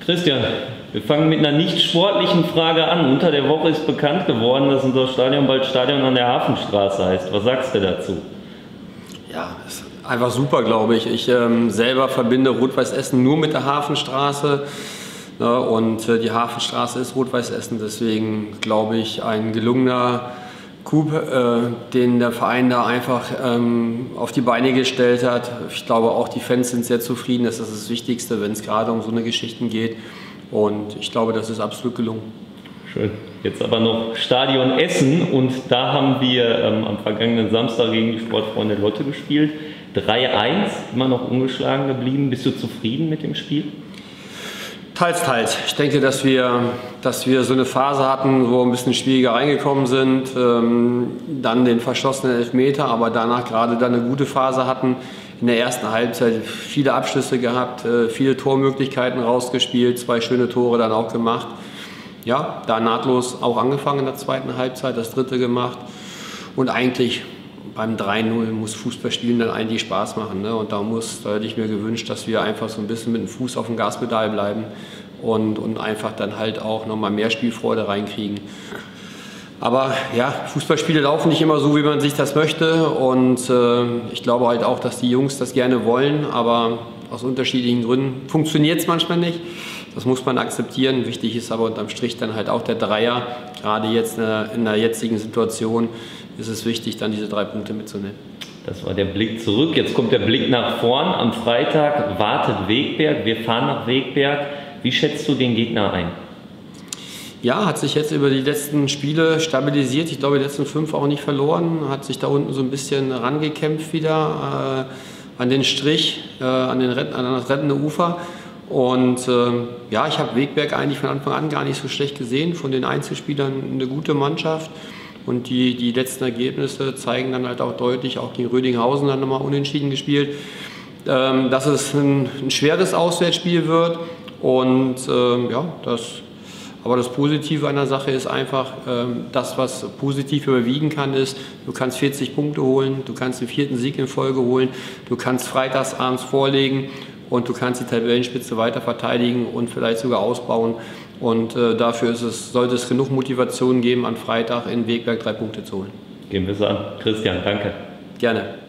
Christian, wir fangen mit einer nicht sportlichen Frage an. Unter der Woche ist bekannt geworden, dass unser Stadion bald Stadion an der Hafenstraße heißt. Was sagst du dazu? Ja, ist einfach super, glaube ich. Ich selber verbinde Rot-Weiß Essen nur mit der Hafenstraße. Ne, und die Hafenstraße ist Rot-Weiß Essen. Deswegen glaube ich, ein gelungener Coup, den der Verein da einfach auf die Beine gestellt hat. Ich glaube auch, die Fans sind sehr zufrieden. Das ist das Wichtigste, wenn es gerade um so eine Geschichten geht. Und ich glaube, das ist absolut gelungen. Schön. Jetzt aber noch Stadion Essen. Und da haben wir am vergangenen Samstag gegen die Sportfreunde Lotte gespielt. 3-1, immer noch ungeschlagen geblieben. Bist du zufrieden mit dem Spiel? Teils, teils. Ich denke, dass wir so eine Phase hatten, wo wir ein bisschen schwieriger reingekommen sind, dann den verschossenen Elfmeter, aber danach gerade dann eine gute Phase hatten. In der ersten Halbzeit viele Abschlüsse gehabt, viele Tormöglichkeiten rausgespielt, 2 schöne Tore dann auch gemacht. Ja, da nahtlos auch angefangen in der zweiten Halbzeit, das dritte gemacht und eigentlich beim 3-0 muss Fußballspielen dann eigentlich Spaß machen. Ne? Und da hätte ich mir gewünscht, dass wir einfach so ein bisschen mit dem Fuß auf dem Gaspedal bleiben und einfach dann halt auch nochmal mehr Spielfreude reinkriegen. Aber ja, Fußballspiele laufen nicht immer so, wie man sich das möchte. Und ich glaube halt auch, dass die Jungs das gerne wollen, aber aus unterschiedlichen Gründen funktioniert es manchmal nicht. Das muss man akzeptieren. Wichtig ist aber unterm Strich dann halt auch der Dreier. Gerade jetzt in der jetzigen Situation ist es wichtig, dann diese 3 Punkte mitzunehmen. Das war der Blick zurück. Jetzt kommt der Blick nach vorn. Am Freitag wartet Wegberg. Wir fahren nach Wegberg. Wie schätzt du den Gegner ein? Ja, hat sich jetzt über die letzten Spiele stabilisiert. Ich glaube, die letzten 5 auch nicht verloren. Hat sich da unten so ein bisschen rangekämpft wieder an den Strich, an das rettende Ufer. Und ja, ich habe Wegberg eigentlich von Anfang an gar nicht so schlecht gesehen. Von den Einzelspielern eine gute Mannschaft. Und die letzten Ergebnisse zeigen dann halt auch deutlich, auch gegen Rödinghausen dann nochmal unentschieden gespielt, dass es ein schweres Auswärtsspiel wird. Und ja, aber das Positive an der Sache ist einfach, das, was positiv überwiegen kann, ist, du kannst 40 Punkte holen, du kannst den 4. Sieg in Folge holen, du kannst freitagsabends vorlegen und du kannst die Tabellenspitze weiter verteidigen und vielleicht sogar ausbauen. Und dafür sollte es genug Motivation geben, an Freitag in Wegberg 3 Punkte zu holen. Gehen wir es an. Christian, danke. Gerne.